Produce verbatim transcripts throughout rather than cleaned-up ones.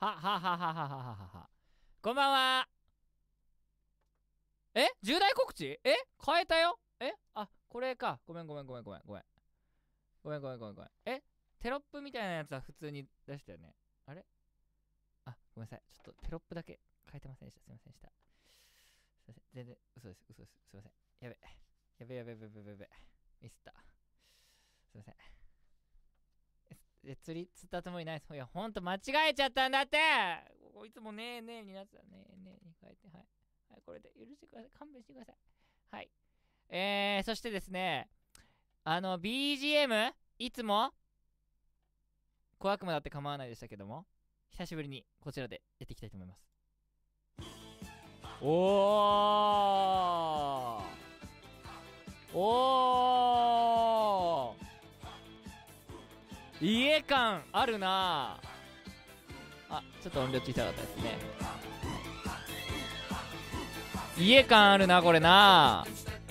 はははははははは。こんばんは。え重大告知え変えたよえあ、これか。ごめんごめんごめんごめんごめん。ごめんごめんごめんごめん。えテロップみたいなやつは普通に出したよね。あれあ、ごめんなさい。ちょっとテロップだけ変えてませんでした。すいませんでした。すいません。全然嘘です。嘘です。すいません。やべ。やべやべやべやべやべ。ミスった。すいません。え、釣り釣ったつもりないです。いや、ほんと間違えちゃったんだって。こいつもねえねえになってた。ねえねえに変えて、はい。はい、これで許してください。勘弁してください。はい。えー、そしてですね、あの、ビージーエム、いつも、小悪魔だって構わないでしたけども、久しぶりにこちらでやっていきたいと思います。おーおー家感あるなあ。ちょっと音量小さかったですね。家感あるなこれな。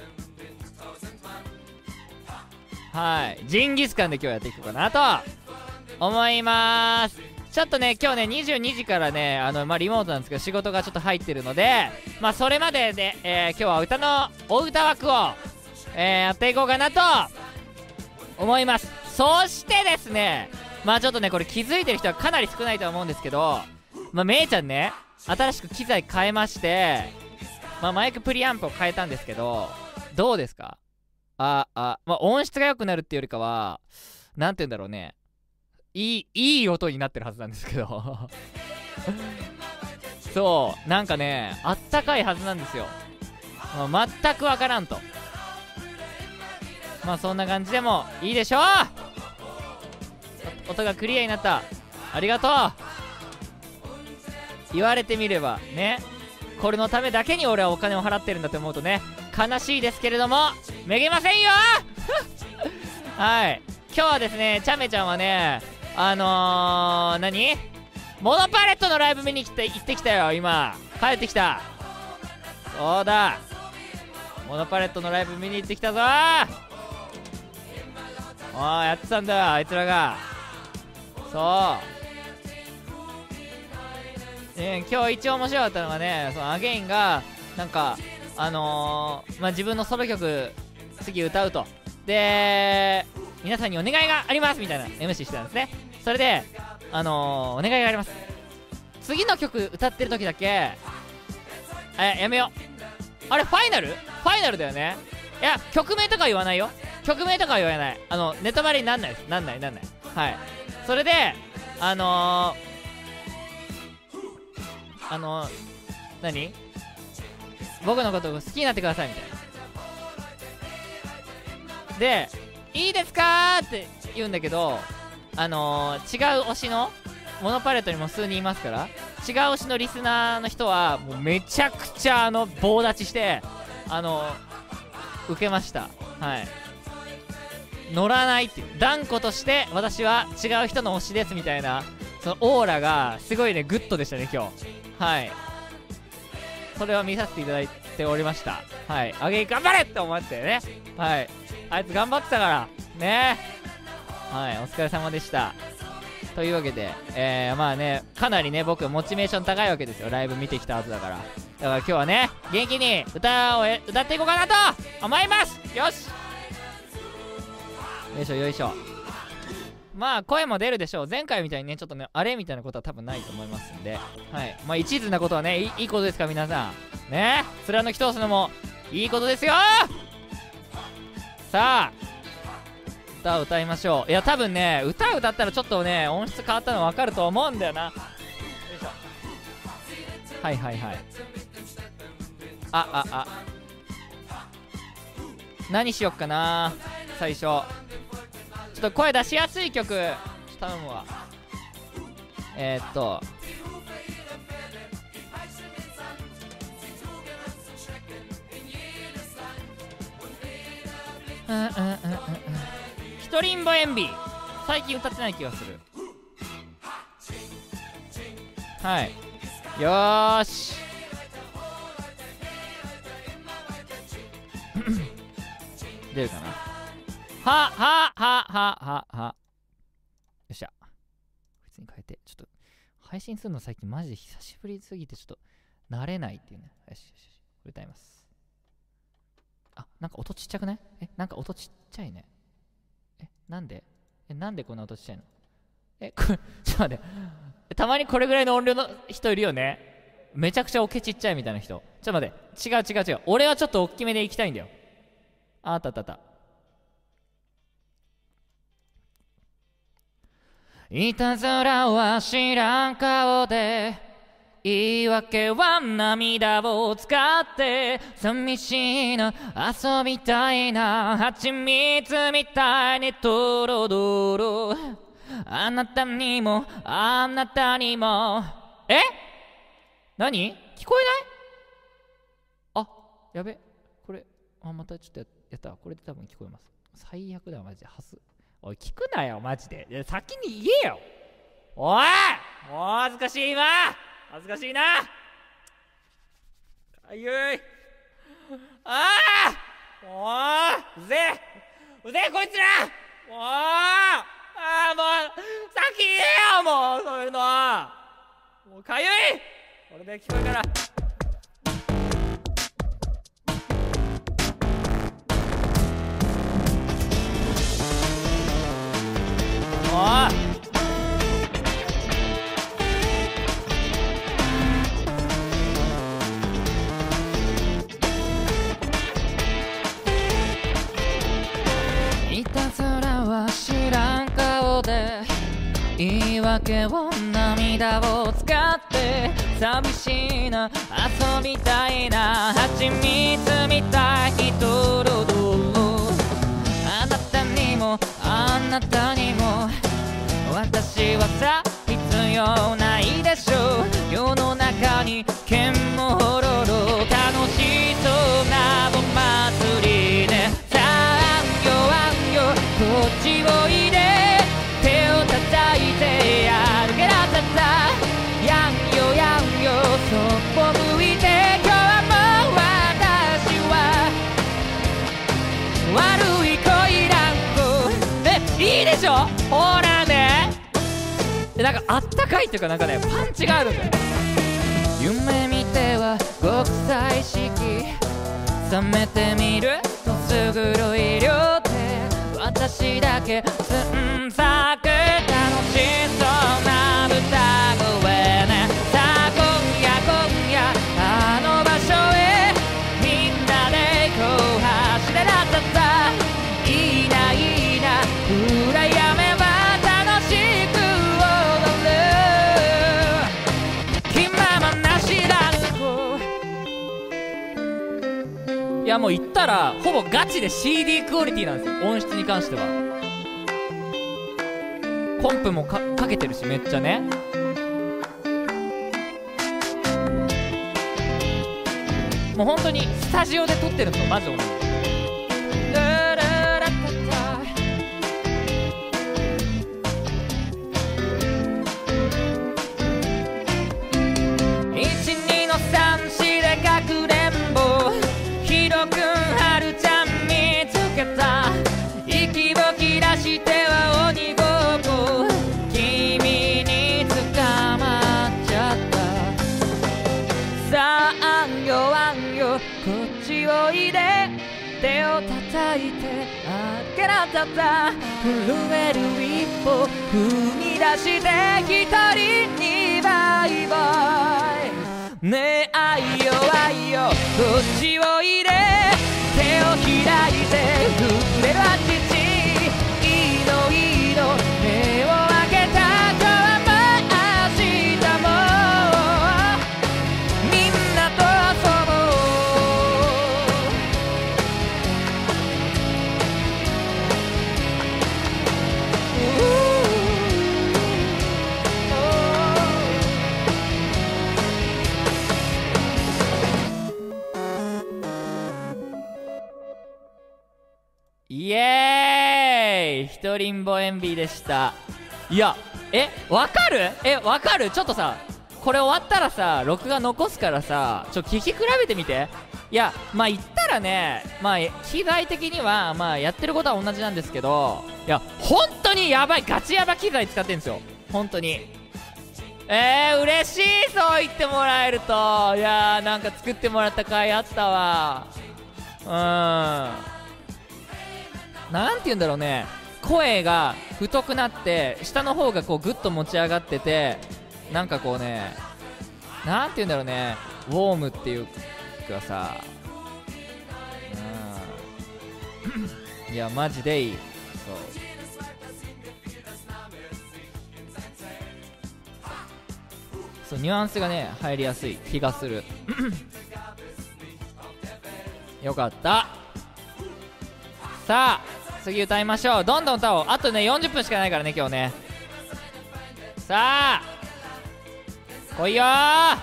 はい、ジンギスカンで今日やっていこうかなと思います。ちょっとね今日ねにじゅうにじからねあのまあリモートなんですけど仕事がちょっと入ってるので、まあそれまでで、えー、今日は歌のお歌枠を、えー、やっていこうかなと思います。そしてですね、まあちょっとねこれ気づいてる人はかなり少ないとは思うんですけど、まあめいちゃんね新しく機材変えまして、まあマイクプリアンプを変えたんですけど、どうですか？ああ、まあ音質が良くなるっていうよりかはなんて言うんだろうね、いいいい音になってるはずなんですけどそうなんかねあったかいはずなんですよ。まあ、全くわからんと。まあそんな感じでもいいでしょう。音がクリアになった。ありがとう。言われてみればね、これのためだけに俺はお金を払ってるんだと思うとね悲しいですけれどもめげませんよはい、今日はですねチャメちゃんはねあのー、何モノパレットのライブ見に来て行ってきたよ。今帰ってきた。そうだ、モノパレットのライブ見に行ってきたぞー。おーやってたんだよあいつらが。そう、ね、今日一応面白かったのがね、そのアゲインがなんかあのー、まあ自分のソロ曲次歌うと、で皆さんにお願いがありますみたいな エムシー してたんですね。それであのー、お願いがあります、次の曲歌ってる時だけえやめよう。あれファイナルファイナルだよね。いや曲名とか言わないよ。曲名とかは言わない。あのネタバレになんないです。なんないなんない。はい、それであのー、あのー、何僕のことを好きになってくださいみたいなで、いいですかーって言うんだけど、あのー、違う推しのモノパレットにも数人いますから、違う推しのリスナーの人はもうめちゃくちゃあの棒立ちしてあのー、受けました。はい、乗らないっていう断固として私は違う人の推しですみたいなそのオーラがすごいねグッドでしたね今日。はい、それを見させていただいておりました。はい、あげ頑張れって思ってね。はい、あいつ頑張ってたからね。はい、お疲れ様でした。というわけで、えー、まあねかなりね僕モチベーション高いわけですよ。ライブ見てきた後だから。だから今日はね元気に歌を歌っていこうかなと思います。よし、よいしょよいしょ。まあ声も出るでしょう。前回みたいにねちょっとねあれみたいなことは多分ないと思いますんで、はい、まあ一途なことはね い, いいことですから皆さんね、貫き通すのもいいことですよ。さあ歌を歌いましょう。いや多分ね歌を歌ったらちょっとね音質変わったの分かると思うんだよな。よいしょ。はいはいはい。あああ何しよっかな最初。ちょっと声出しやすい曲頼むわ。えー、っとうんうんうんうんうんひとりんぼエンビー最近歌ってない気がする。はい、よーし出るかな。ははははははよっしゃ。別に変えてちょっと配信するの最近マジで久しぶりすぎてちょっと慣れないっていうね。よしよしよし、これ歌います。あ、なんか音ちっちゃくない？え、なんか音ちっちゃいね。え、なんでえ、なんでこんな音ちっちゃいの？え、これ、ちょっと待って。たまにこれぐらいの音量の人いるよね。めちゃくちゃオケちっちゃいみたいな人。ちょっと待って。違う違う違う。俺はちょっと大きめで行きたいんだよ。あ、あったあったあった。いたずらは知らん顔で、言い訳は涙を使って、寂しいな遊びたいな蜂蜜みたいにとろどろ、あなたにもあなたにも。え、何聞こえない？あ、やべ、これ、あ、またちょっとやったわ。これで多分聞こえます。最悪だよマジで。ハス、おい聞くなよマジで。いや先に言えよ。おい、もう恥ずかしい今、恥ずかしいな。かゆい。ああ、もううぜえうぜえこいつら。もうああ、もう先言えよ、もうそういうの。もうかゆい。これで聞こえるから。もういたずらは知らん顔で、言い訳を涙を使って寂しいな遊びたいな蜂蜜みたいにとろどろ、あなたにもあなたにも私はさ必要ないでしょう。世の中に剣もほろろ、楽しそうなお祭りね。さあんよあんよこっちおいで、手を叩いてやるけらたた、やんよやんよそっぽ向いて、今日も私は悪い恋らんこ。え、いいでしょ、ほらね。なんかあったかいっていうか、なんかねパンチがあるんだよ。夢見ては極彩色、覚めてみるとすぐろい両手、私だけつんさく楽しそうな歌声ね。さあ今夜今夜あの場所へみんなでこう走れらったさ、いいないいな裏やめは楽しく踊る気ままな知らぬ子。いやもう言ったらほぼガチで シーディー クオリティなんですよ、音質に関しては。コンプも か, かけてるしめっちゃね。もう本当にスタジオで撮ってるのとマジ同じ。いちにのさんしでかくれんぼ、ヒロくんはるちゃん見つけた、息を切らしては鬼ごっこ、君に捕まっちゃった。さああんよあんよこっちおいで、手を叩いてあげらたた、震える一歩踏み出して一人にバイバイねえ、あいよあいよこっちおいで、手を開いて触れるあちち、いいのいいの目を開けた、今日も明日もみんなと遊ぼう。イエーイ、ひとりんぼエンビーでした。いや、え、わかる？え、わかる？ちょっとさ、これ終わったらさ、録画残すからさ、ちょっと聞き比べてみて。いや、まあ言ったらね、まあ機材的にはまあやってることは同じなんですけど、いや本当にやばいガチヤバ機材使ってるんですよ本当に。 えー、嬉しい、そう言ってもらえると。いやー、なんか作ってもらった甲斐あったわ。うーん、なんて言うんだろうね、声が太くなって下の方がこうグッと持ち上がってて、なんかこうね、なんて言うんだろうね、ウォームっていうかさ、うんいやマジでいい。そうそう、ニュアンスがね入りやすい気がするよかった。さあ次歌いましょう。どんどん歌おう。あとねよんじゅっぷんしかないからね今日ね。さあ来いよー、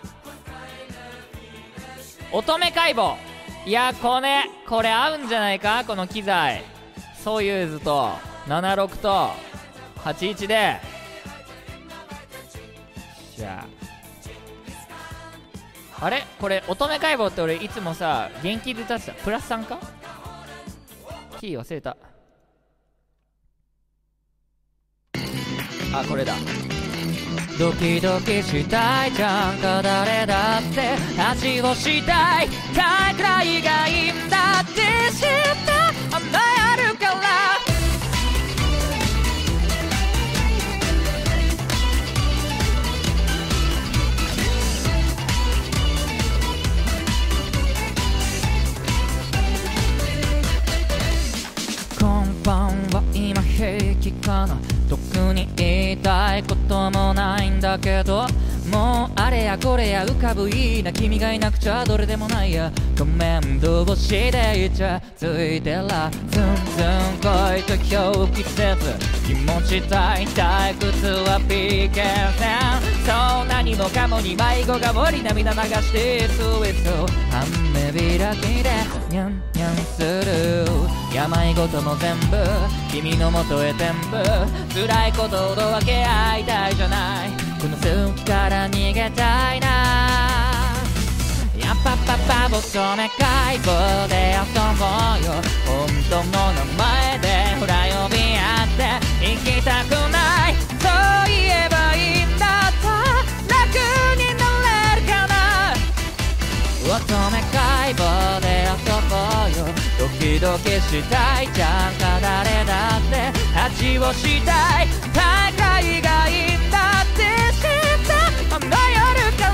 乙女解剖。いやこれこれ合うんじゃないか、この機材。ソユーズとななじゅうろくとはちじゅういちで、じゃああれこれ乙女解剖って俺いつもさ元気で歌ってた。プラスさんか、キー忘れた。あ、これだ。ドキドキしたいじゃんか、誰だって味をしたい、大くらいがいいんだって知った甘えるから。今晩は今平気かな、特に言いたいこともないんだけど、もうあれやこれや浮かぶいいな、君がいなくちゃどれでもないや、ごめんどうしていちゃついてらずんずん来いと表記せず、気持ちたい退屈は ピーケー 線、そう何もかもに迷子が森涙流してスイート雨開きでニャンニャンする、病ごとも全部君の元へ全部、辛いことほど分け合いたいじゃない、この好きから逃げたいな。やっぱパパボトメ解剖で遊ぼうよ、本当の名前でほら呼び合って行きたくない、そう言えばいいんだった楽になれるかな。乙女解剖で遊ぼうよ、ドキドキしたいじゃんか、誰だって味をしたい、大会がいいんだって知った甘えるから。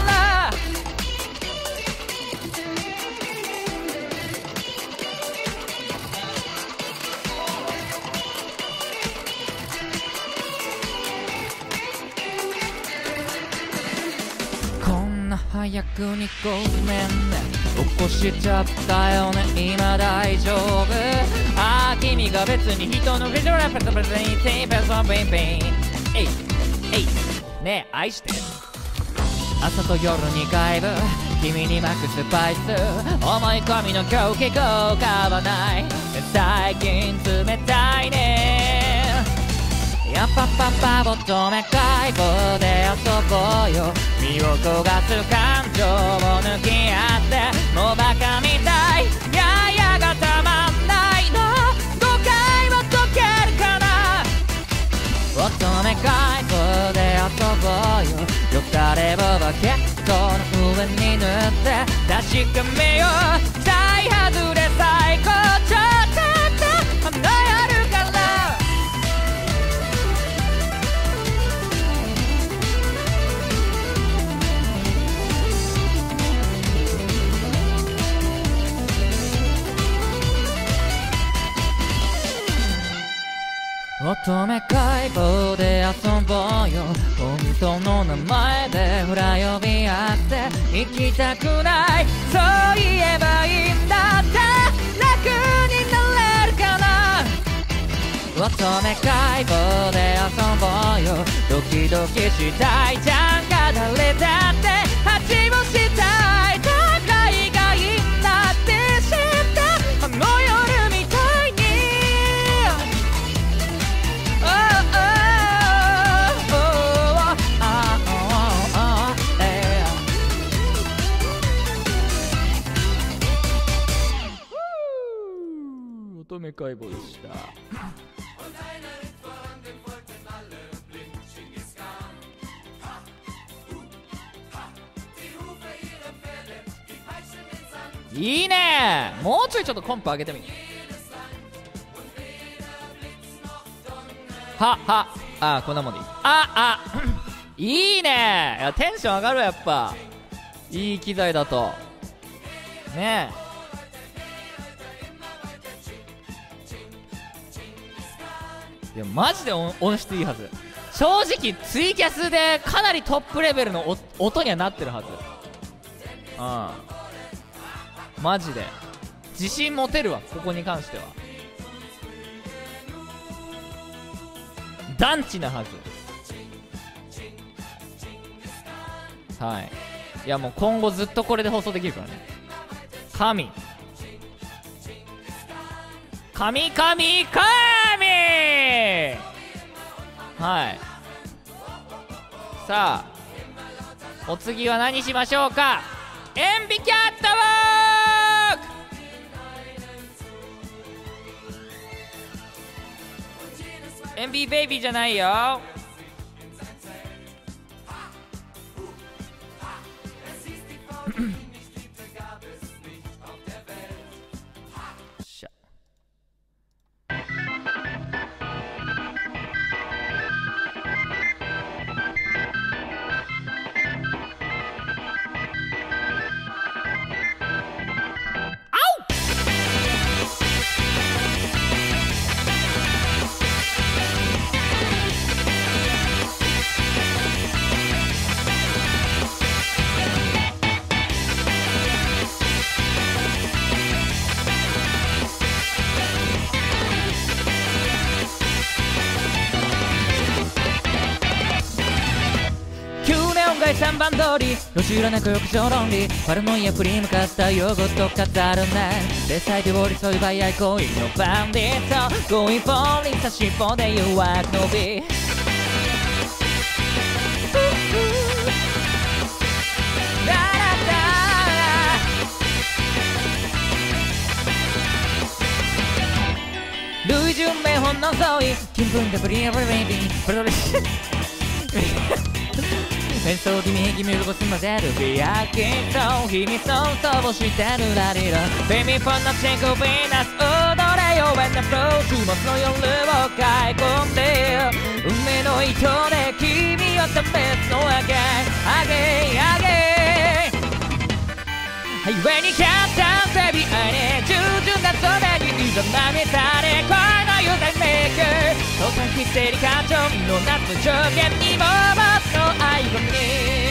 こんな早くにごめんね、起こしちゃったよね、今大丈夫。ああ君が別に人のビジュアルペトペトにティーペソンピンピン、えいえいねえ愛して、朝と夜に外部君にまくスパイス、思い込みの狂気効果はない、最近冷たいね。やっぱパパ乙女解剖で遊ぼうよ、身を焦がす感情を抜き合って、もうバカみたいややがたまんないの、誤解は解けるかな。乙女解剖で遊ぼうよ、よかればバケットの上に塗って確かめよう、大外れ最高潮って花やるから。乙女解剖で遊ぼうよ、本当の名前でほら呼び合って行きたくない、そう言えばいいんだって楽になれるかな。乙女解剖で遊ぼうよ、ドキドキしたいじゃんか、誰だって恥をしたい、高いがいいんだって知ったあの夜みたいに。乙女解剖でした。 いいね。もうちょいちょっとコンプ上げてみ。ははあ、こんなもんでいい。ああいいね。いやテンション上がるわ、やっぱいい機材だとねえ。いやマジで音音質いいはず。正直ツイキャスでかなりトップレベルの音にはなってるはず。うんマジで自信持てるわ、ここに関しては。団地なはず。はい。いやもう今後ずっとこれで放送できるからね。神神神神はい。さあお次は何しましょうか。塩ビキャットウォーク。塩ビベイビーじゃないよ。しゃ三番通り路地裏なく浴場論理パラノイア振り向かった用語と語るなデサイで寄り添いばやい恋のバンディット Going for it 差しっぽで誘惑のビ類順名本の沿い金粉でブリアブリベイビープロレス戦争で右見動す混ぜるビアキット秘密をそうしてるラリラベビーフォンのチェックヴィーナス踊れよ When the flow 週末の夜を買い込んで運命の糸で君を試すのあげあげあげハイウェイにキャッターベビー愛に従順なそれにいざ涙で恋の雄大メイク父さんヒステリカ長の夏の上限にも僕の愛をに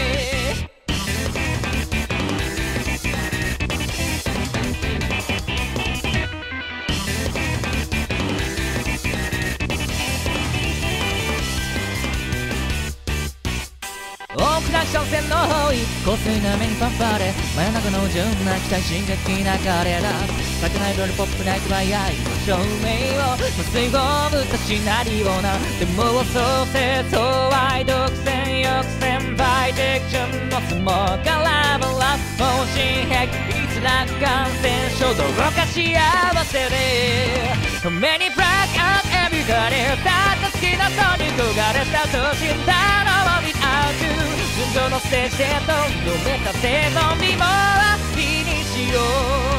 大きな商船の方位香水な目にファンファーレ真夜中の純な期待進撃な彼ら咲かないロリポップナイトバイアイ照明を吸い込むたしなりをなでも創生相愛独占抑制バイテクションの相撲からバランス方針壁いつら感染症どこか幸せで止めにブラックアウトエビガレたった好きな人に焦がれたと死んだのを見合う純情のステージでと埋めた生存にも火にしよ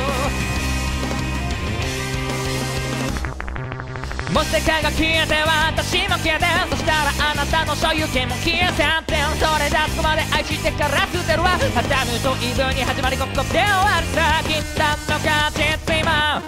うもし世界が消えて私も消えてそしたらあなたの所有権も消えてってそれじゃそこまで愛してから捨てるわはたむとイブに始まりここで終わるさ禁断の果実今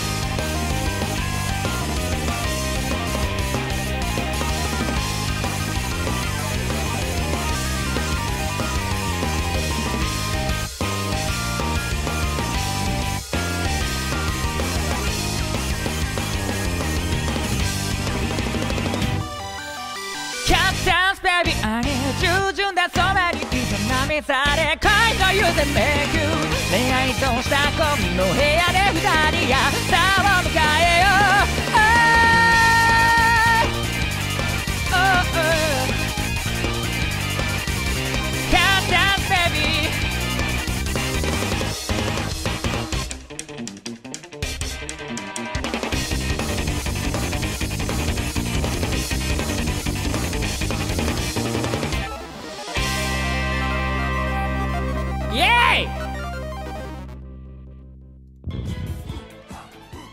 従順だそばにいた波され恋の湯でめぐ恋愛としたゴミの部屋で二人がさを迎えよう、oh, oh, oh. Can't dance babyイエーイ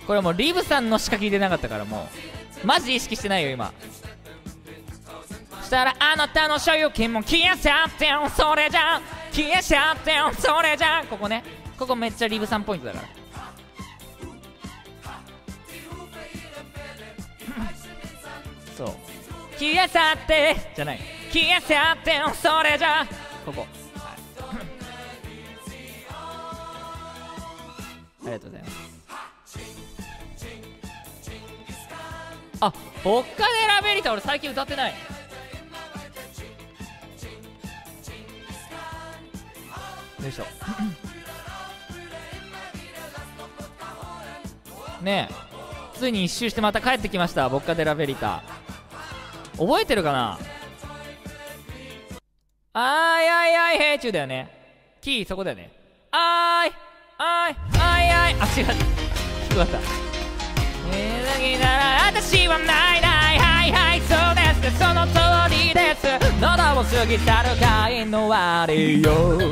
これもうリブさんのしか聞いてなかったから、もうマジ意識してないよ今。したらあなたの所有権も消えちゃってん、それじゃん消えちゃってん、それじゃん。ここね、ここめっちゃリブさんポイントだからそう消え去ってじゃない、消え去ってん、それじゃん。ここ、はい、ありがとうございます。あ、ボッカデラベリタ俺最近歌ってない。よいしょねえ、ついに一周してまた帰ってきました、ボッカデラベリタ。覚えてるかな。あいあいあいヘイチューだよね。キーそこだよね。あーいあいあいあい、あ、違う、低かった。えー、だけなら私はないないはいはいそうですね、その通りです。喉を過ぎたる会の終わりよ。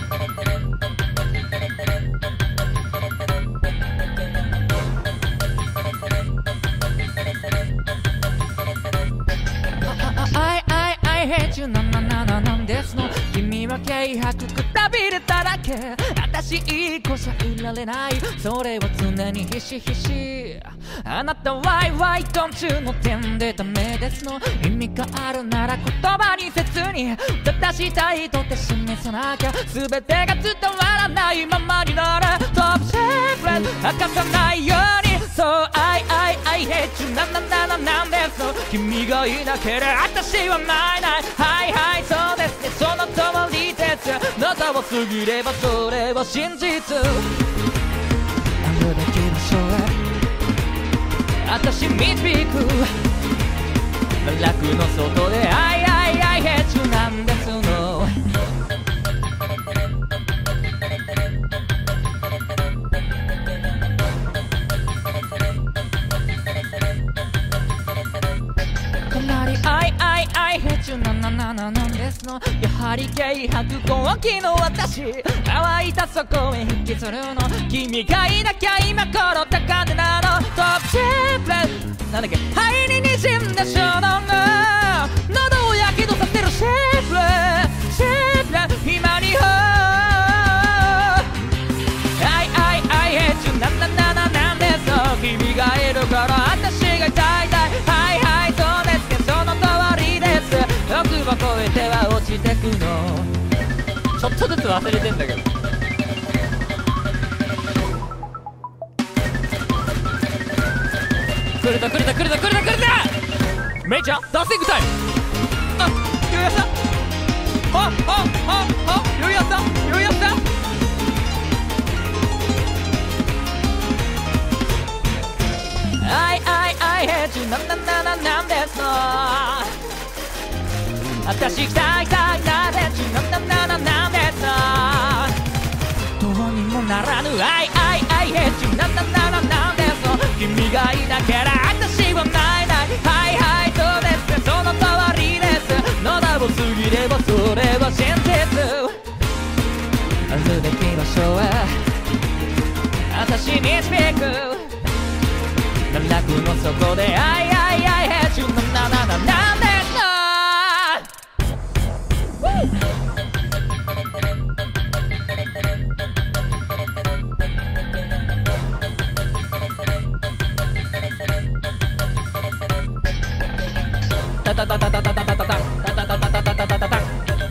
なんなんなんなんなんですの、君は軽薄くたびれただけ。私一個じゃいられない、それは常にひしひし。あなたワイワイ昆虫の点でダメですの、意味があるなら言葉にせずに正したいとって示さなきゃ、全てが伝わらないままになる。トップシークレット明かさないように、そうアイアイアイヘイチュなんなんなんなんなんですの、君がいなければ私はないないはいはいそうですね、その通りです。喉を過ぎればそれは真実。あるだけの将来私導く、楽の外でアイアイアイヘイチュなんですの。かなりアイアイアイヘイチュなななななんですの、やはり軽薄後期の私、乾いたそこへ引きずるの、君がいなきゃ今頃高値なの。トップシープレッなんだっけ、肺ににじんだ衝動が喉をやけどさせるシープレシープレ今にほアイアイアイヘイチュなななななんですの、君がいるから私が痛い痛いはいはいそうですね、その通りです。欲を超えては落ちてくの、ちょっとずつ忘れてんだけど。来るた来るた来るた来るた来るたメイちゃんダッセングタイム。あ、よやさんああああよやさんよやさんアイアイアイヘイチュなんなんなんなんなんですの、私来た来た来たヘイチュなんなんなんなんなんですの、どうにもならぬアイアイアイヘイチュなんなんなんなんなんですの、君がいなければ私はないないはいはいそうですね、その通りです。喉を過ぎればそれは真実。あるべき場所は私導く、楽の底でアイアイアイヘイチュなななななんですタタタタタタタタタタタタタタタタタタタ。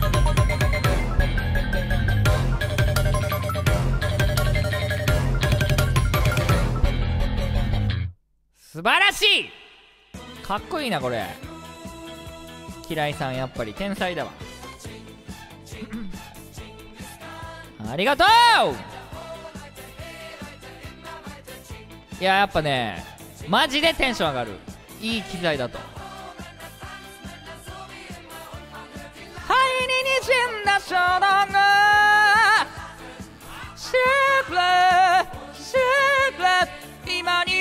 素晴らしい、かっこいいなこれ。嫌いさんやっぱり天才だわありがとう。いややっぱねマジでテンション上がる、いい機材だと。肺ににじんだ衝動がシープレーシープレー今に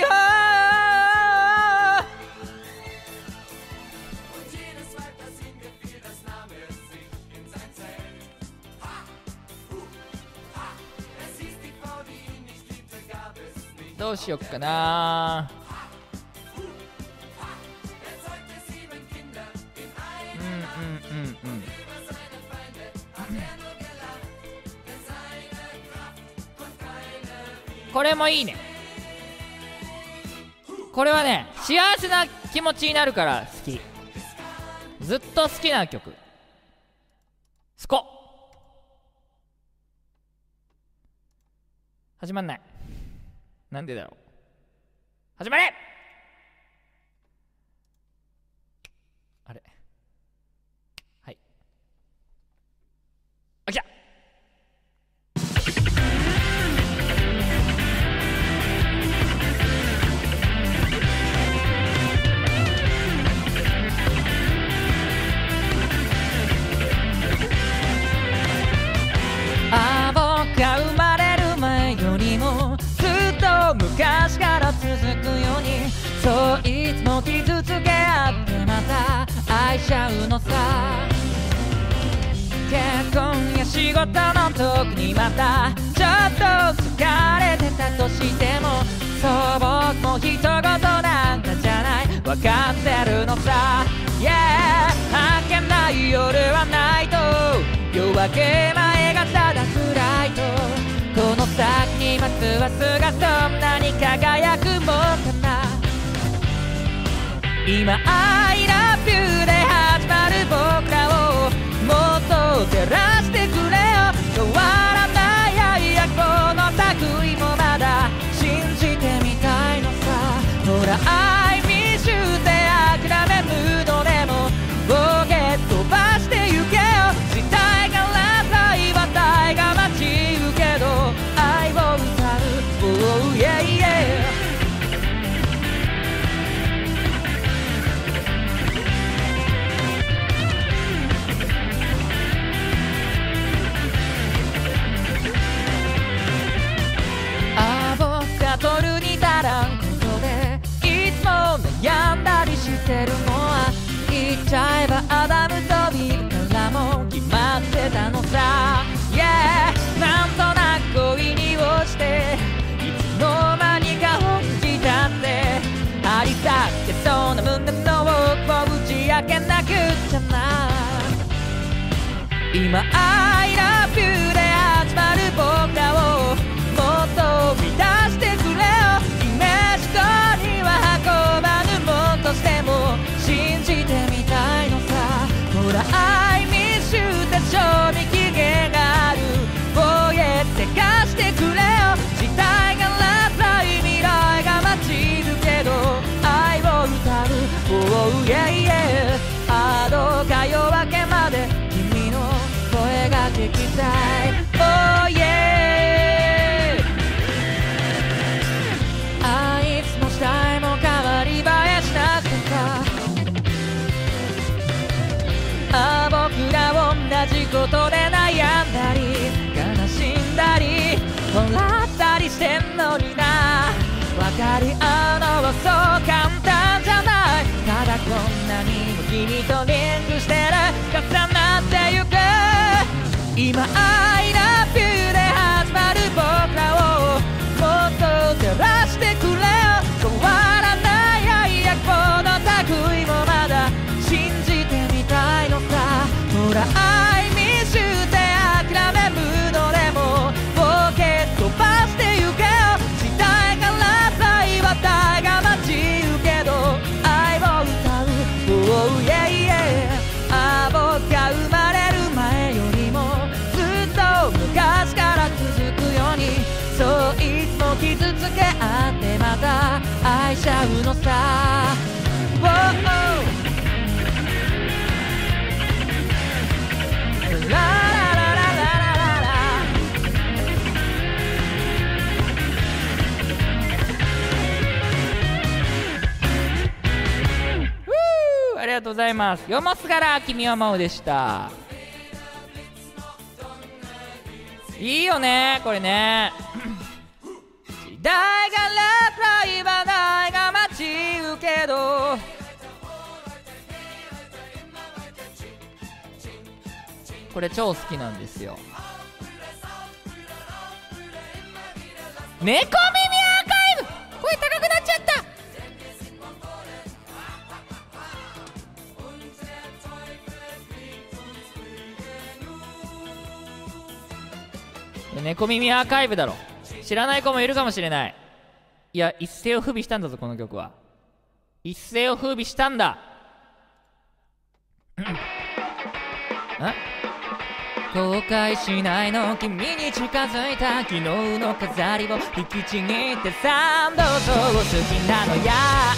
どうしよっかな。うんうんうんうんこれもいいね。これはね幸せな気持ちになるから好き。ずっと好きな曲。スコ始まんない。なんでだろう。始まれ。あれはいあ、来た。ああ僕が生まれる前よりもずっと昔から続くように、そういつも傷つけ合ってまた愛し合うのさ。結婚や仕事の時にまたちょっと疲れてたとしても、そう僕も人事なんかじゃない分かってるのさ。 Yeah 明けない夜はないと、夜明け前がただ暗いと、この先に待つ明日がそんなに輝くもんかな。今 I love you で始まる僕らをもっと照らしてくれよ。変わらない愛やこの類もまだ信じてみたいのさ。ほら I miss you って諦めむのでもボケ飛ばしてゆけよ。時代から愛は愛が待ち受けど愛を歌う Oh yeah yeah。取るに足らんことでいつも悩んだりしてるのは、言っちゃえばアダムとビーからも決まってたのさ。 Yeah なんとなく恋に落ちていつの間にか本気だってありさけそうな胸の奥を打ち明けなくちゃな。今 I love you で始まる僕らをもっと満たしてくれよ。イメージ通りは運ばぬもんとしても信じてみたいのさ。ほら I miss you って賞味期限がある。ボケって貸してくれよ。時代がらい未来が待ちるけど愛を歌う Oh yeah yeah。 あどうか夜明けまで君の声が聞きたい Oh yeah。ああ僕ら同じことで悩んだり悲しんだり笑ったりしてんのにな。分かり合うのはそう簡単じゃない。ただこんなにも君とリンクしてる重なってゆく。今 I love you で始まる僕らをもっと照らしてくれよ。変わらない愛やこの類もまだ信じてみたいのさ。ほら I miss you って諦めむのでもボケ飛ばしてゆけよ。時代から愛は愛が待ち受けど愛を歌う Oh yeah yeah。 ああ僕が生まれる前よりもずっと昔から続くように、そういつも傷つけ合ってまた愛しちゃうのさ。Oh ohララララララララ。ありがとうございます。よもすがら君はまおでした。いいよねこれね。時代がライバーが待ち受けどこれ超好きなんですよ。猫耳アーカイブ猫耳アーカイブだろ。知らない子もいるかもしれない。いや、一世を風靡したんだぞこの曲は。一世を風靡したんだ。ん後悔しないの君に近づいた昨日の飾りを引きちぎってサンドソー好きなのや。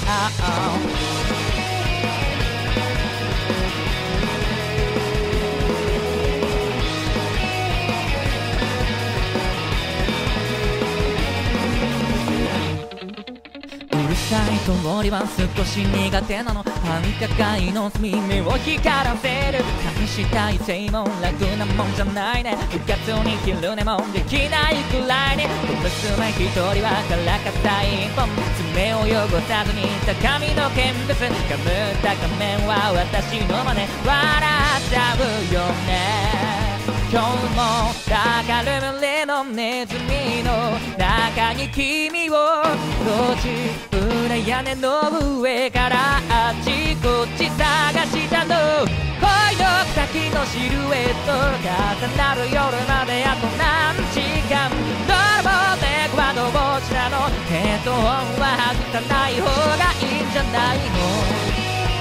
うるさい通りは少し苦手なの。繁華街の隅目を光らせる隠したい性も楽なもんじゃないね。部活に昼寝もできないくらいに娘一人はからかった一本爪を汚さずに高みの見物かぶった仮面は私の真似笑っちゃうよね。今日も高る群れのネズミの中に君を閉じ裏屋根の上からあちこち探したの。恋の先のシルエット重なる夜まであと何時間。泥棒猫はどちらのヘッドホンは外さない方がいいんじゃないの。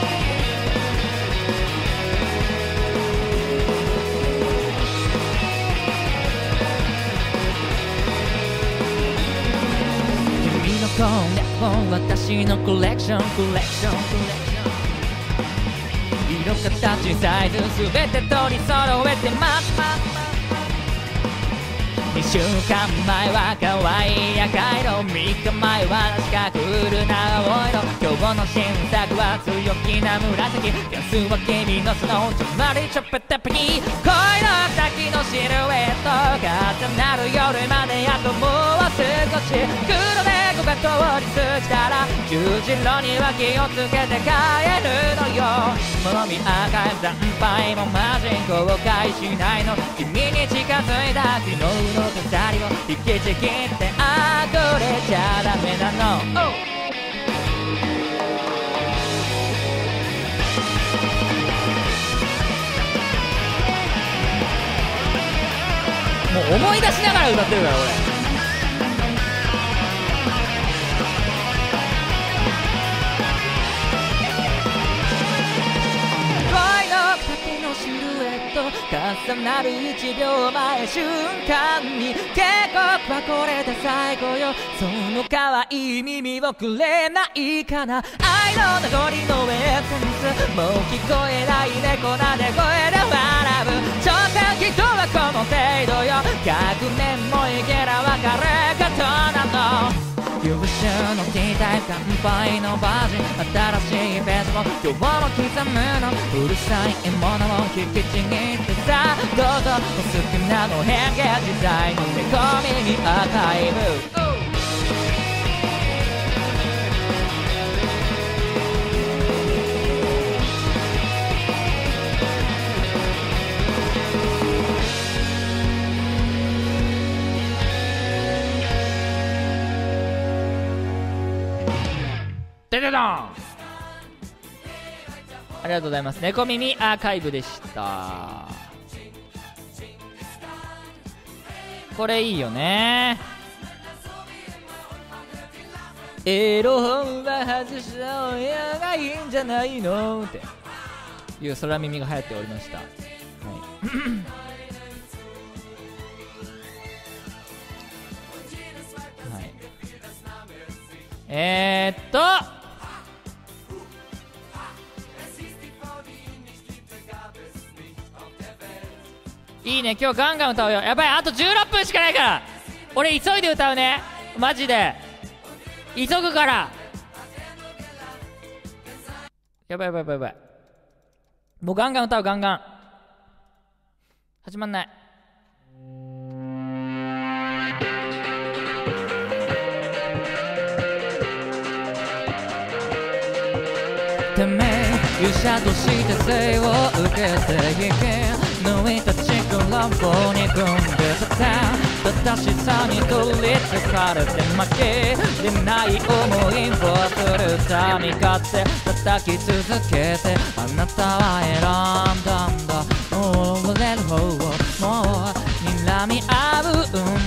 これも私のコレクションコレクションコレクション色形サイズすべて取り揃えてますにしゅうかんまえは可愛い赤色みっかまえは四角ウルな青色今日の新作は強気な紫安は君のそのちょまりちょぺたぺき恋の先のシルエット重なる夜まであともう少し黒猫が通り過ぎたら十字路には気をつけて帰るのよ。もみ赤い惨敗もマジ後悔しないの。君に近づいた昨日の飾りを引きちぎってあこれじゃダメなの、oh!もう思い出しながら歌ってるから俺。重なるいちびょうまえ瞬間に警告はこれで最後よ。その可愛い耳をくれないかな。愛の名残のエッセンスもう聞こえない猫なで声で笑うちょっと人はこの程度よ。学年もいけら別れ方なの。優秀の T タイプ乾杯のバージン新しいページを今日も刻むの。うるさい獲物を引きちぎってさどうぞお好きなの変化自在の猫耳アーカイブ、oh!ででどんありがとうございます。猫耳アーカイブでした。これいいよね。エロ本は外した親がいいんじゃないのっていう空耳が流行っておりました、はいはい、えー、っといいね。今日ガンガン歌うよ。やばい、あとじゅうろっぷんしかないから俺急いで歌うね。マジで急ぐから。やばいやばいやばいやばい。もうガンガン歌う。ガンガン始まんない。てめえ勇者として生を受けていけ抜いた力をに組んでた正しさに取りつかれて負けでない思いをするため勝手叩き続けてあなたは選んだんだ。溺れる方をもう睨み合う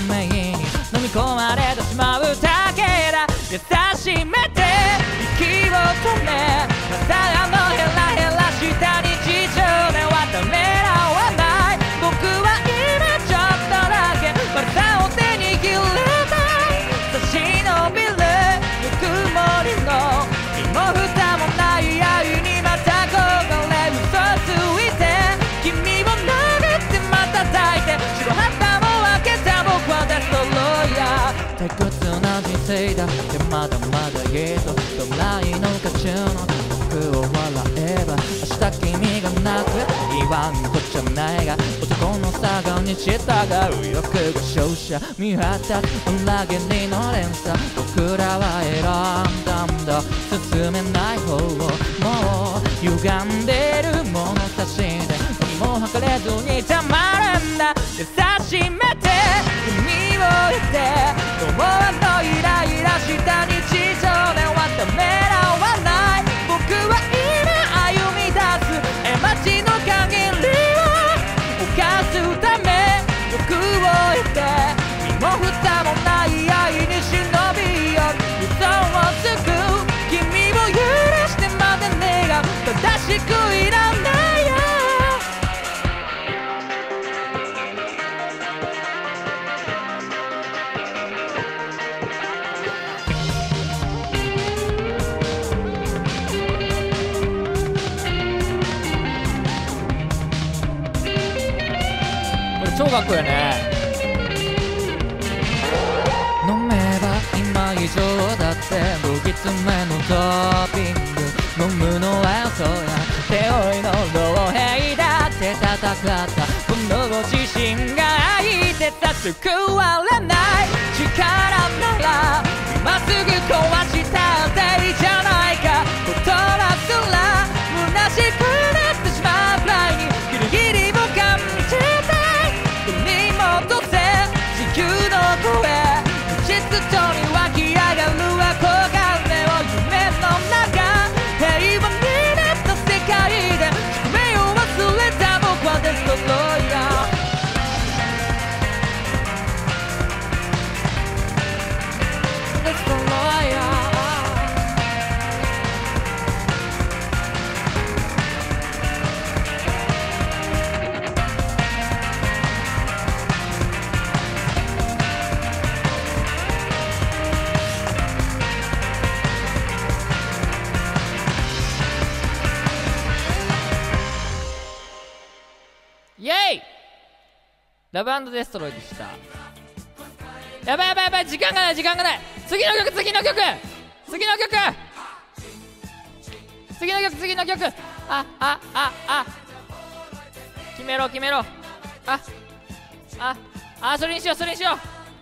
優しめて息を止め、またあのヘラヘラした日常ではためらわない。僕は今ちょっとだけまたを手に握れたい。差し伸びるぬくもりの身も蓋もない愛にまた焦がれ嘘ついて、君を殴ってまた抱いて白旗も開けた僕はデストロイヤー。退屈な人生だってまだまだ言えとドライの渦中の僕を笑えば明日君がなく言わんこっちゃないが、男の差がに従う欲が勝者見果たす裏切りの連鎖。僕らは選んだんだ進めない方を、もう歪んでる物差しで何も測れずにたまるんだ。優しめて君を置いて思わぬイライラした日常ではためらわない。僕は今歩み出す絵街の限りを犯すため欲を置いて身も蓋もない愛に忍び寄る嘘をつく君を許してまで願う正しくいらないよ。超かっこいいよね。飲めば今以上だって不吉めのトッピング、飲むのはそうや手負いの老兵だって戦ったこの自信が相手さ救われない力なら今すぐ壊したっていいじゃないか。言葉すら虚しくなってしまうくらいにギリギリを感じた。地球の声実上に湧き上がる憧れを夢の中平和になった世界で宿命を忘れた僕はデストロイヤーデストロイヤー。イエイラブ&デストロイでした。やばいやばいやばい、時間がない時間がない。次の曲次の曲次の曲次の曲次の曲ああああ決めろ決めろ。あああそれにしようそれにしよう。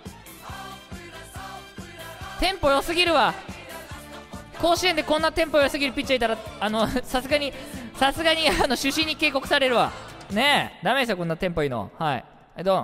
テンポ良すぎるわ。甲子園でこんなテンポ良すぎるピッチャーいたらあのさすがにさすがにあの主審に警告されるわねえ。ダメですよこんなテンポいいの。はいはいどん。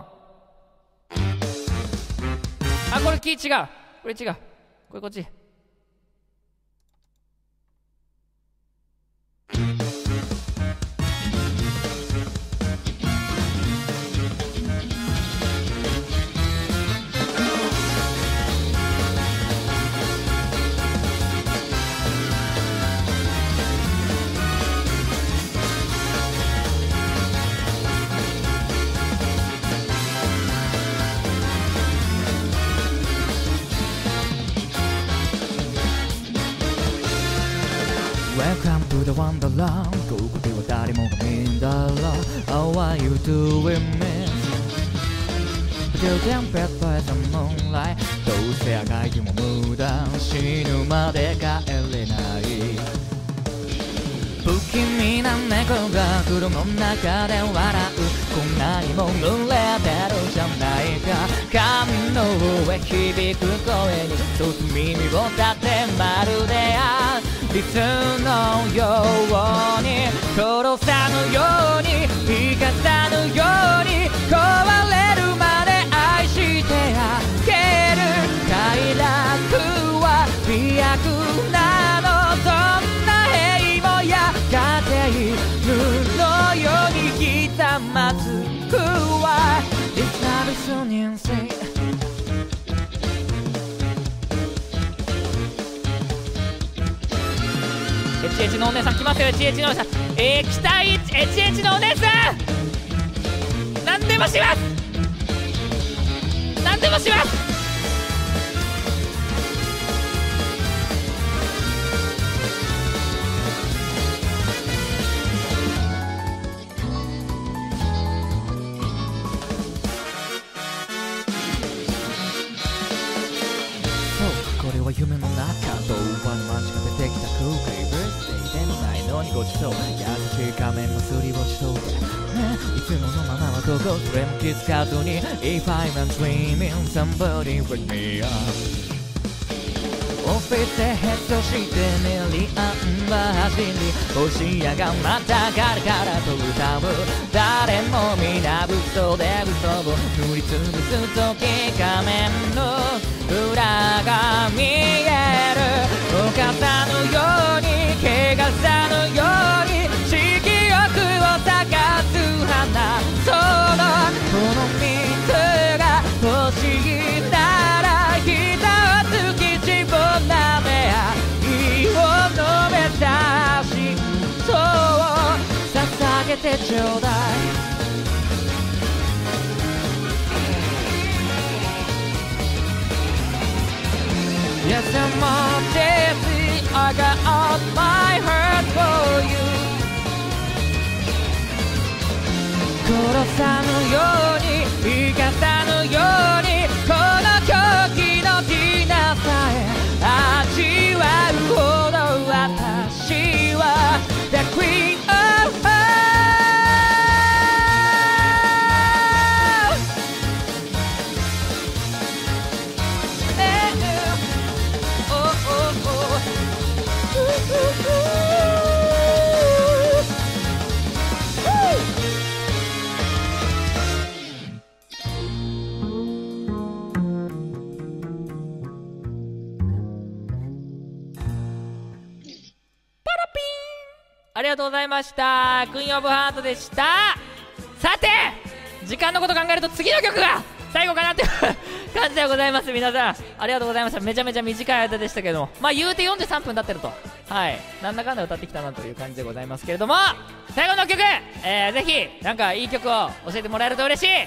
あこれキー違うこれ違うこれこっち。Welcome to the Wonderland ここでは誰もが見んだろう How are you doing me? Till then bed by the moonlight どうせあがいても無駄死ぬまで帰れない不気味な猫が風呂の中で笑うこんなにも濡れてるじゃないか髪の上響く声に一つ耳を立てまるであリスのように殺さぬように生かさぬように壊れるまで愛してあげる快楽は美薬なのそんな平もやがて犬のように刻まずくはリサルス人生エイチエイチ のお姉さん来ますよ。 エイチエイチ のお姉さん、えー、来た。 エイチエイチ のお姉さん何でもします、何でもします。これは夢の中、童話に間近でできた空海ブースデーでもないのにごちそう、優しい仮面のすり落ちそうで、いつものままはどこそれも気づかずに If I'm not dreaming somebody with me up オフィスでヘッドしてメリアンバー走り、星やがまたガラガラと歌う、誰も皆嘘で嘘を塗りつぶす時、仮面の裏が見える、お方のように怪我さのように色欲を探す花、そのこの水が欲しいなら膝をつき自分なめ合いを飲めたし、そう捧げてちょうだい。Yes, I'm on Jesse, I got all my heart for you 殺さぬように生かさぬように、この狂気の気なさえ味わうほど私は The Queen of Hearts。ありがとうございました。クイーンオブハートでした。さて時間のこと考えると次の曲が最後かなっていう感じでございます。皆さんありがとうございました。めちゃめちゃ短い間でしたけども、まあ言うてよんじゅうさんぷん経ってると、はいなんだかんだ歌ってきたなという感じでございますけれども、最後の曲、えー、ぜひなんかいい曲を教えてもらえると嬉しい。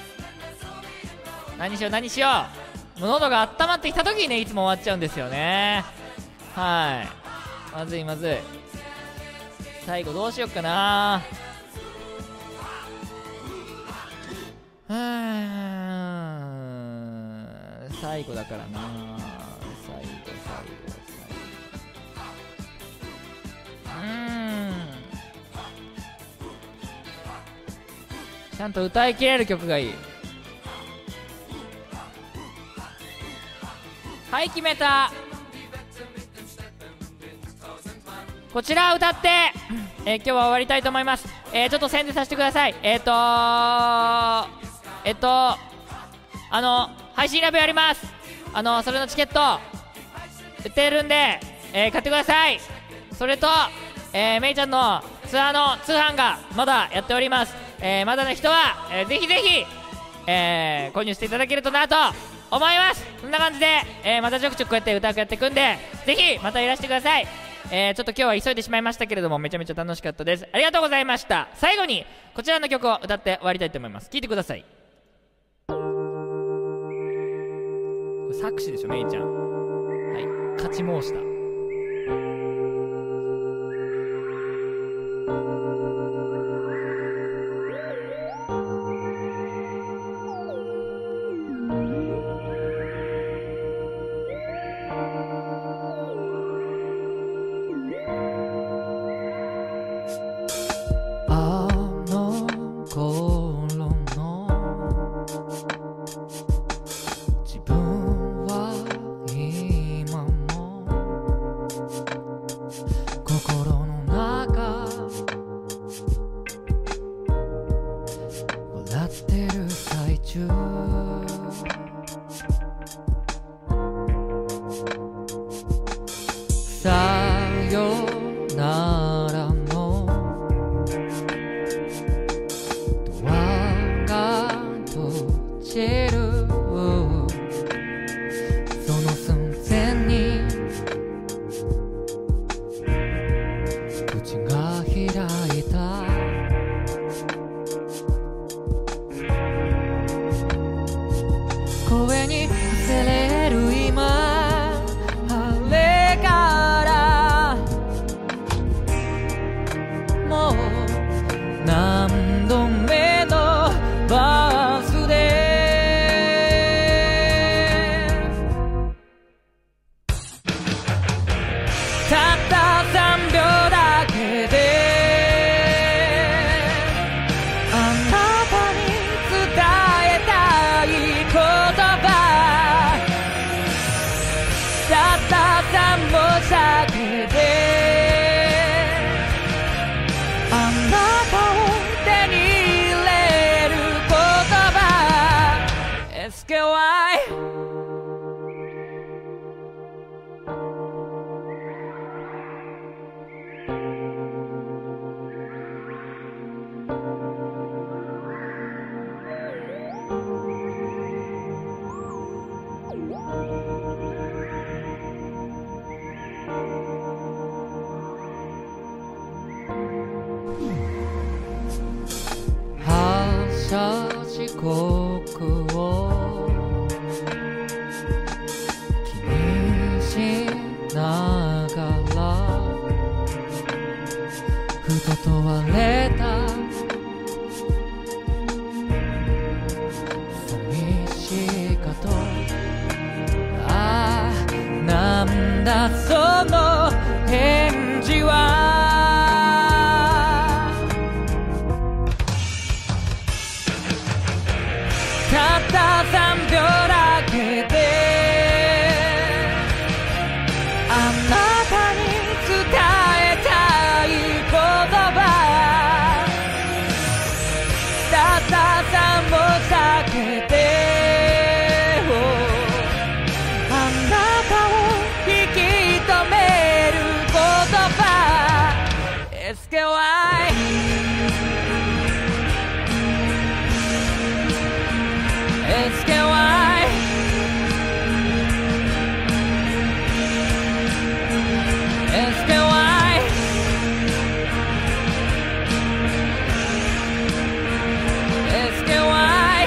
何しよう何しよう、もう喉が温まってきた時にねいつも終わっちゃうんですよね。はいまずいまずい。最後どうしよっかな。うーん最後だからな。最後最後最後うーんちゃんと歌い切れる曲がいい。はい決めた。こちら歌って、えー、今日は終わりたいと思います。えー、ちょっと宣伝させてください。えっ、ー、とーえっとあの配信ライブやります。あのそれのチケット売ってるんで、えー、買ってください。それと、えー、めいちゃんのツアーの通販がまだやっております。えー、まだの人は、えー、ぜひぜひ、えー、購入していただけるとなと思います。そんな感じで、えー、またちょくちょくこうやって歌うやっていくんで、ぜひまたいらしてください。えー、ちょっと今日は急いでしまいましたけれどもめちゃめちゃ楽しかったです。ありがとうございました。最後にこちらの曲を歌って終わりたいと思います。聴いてください。これ作詞でしょめいちゃん。はい勝ち申した。 たったさんびょうだけであなたに伝えたい言葉、たったさん文字だけであなたを手に入れる言葉 エスケーワイ。発車時刻を気にしながらふと問われた寂しいかと、ああなんだその返事は。たったさんびょうだけであなたに伝えたい言葉、たったさん文字だけであなたを引き止める言葉 エスケーワイ。エスケーワイ エスケーワイ エスケーワイ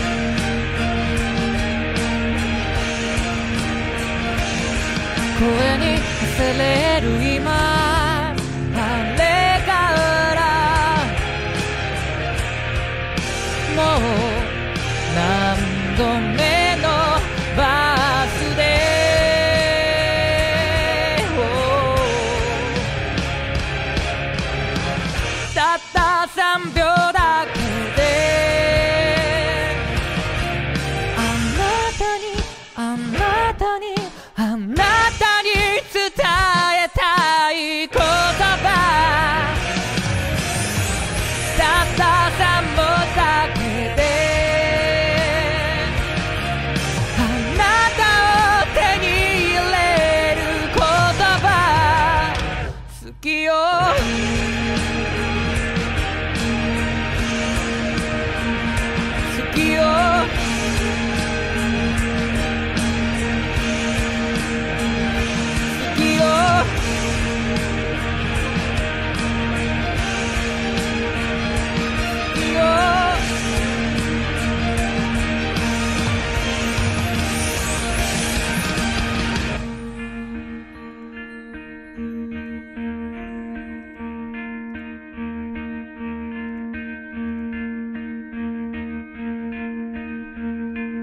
声にせれる今あれからもう何度目のバースデー、たったさんびょうだけであなたにあなたにあなたに伝えたい言葉、たったさん文字だけで好きよ好きよ好きよ好きよ。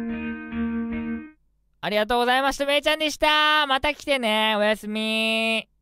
ありがとうございました。めいちゃんでした。また来てね。おやすみ。